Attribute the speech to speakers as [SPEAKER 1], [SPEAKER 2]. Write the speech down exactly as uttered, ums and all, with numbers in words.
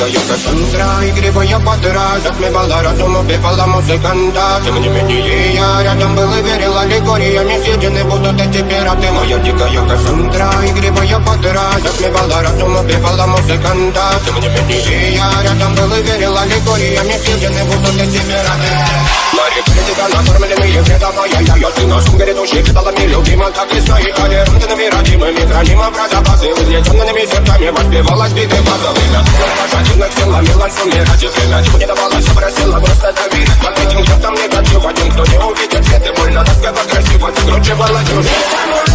[SPEAKER 1] дикая Кассандра, игривая подра, затмевала разум, убивала музыканта. Тем не менее я рядом был и верил аллегориями, съедены будут эти пираты. Моя дикая Кассандра, игривая подра, затмевала разум, убивала музыканта. Тем не менее я рядом был и верил аллегориями, съедены будут эти пираты. Мари критика, накормленные предавая я, ты на сум грядущий кидалами любима, так и стоит толерантными родимыми, хранима про запасы, угнетенными сердцами воспевалась биты базовыми. Пожаденных силами ломилась умирать, и время не давалось, просила просто доверить. Под этим чертом негатив, один, кто не увидит свет, и больно тоска красиво закручивалась уже.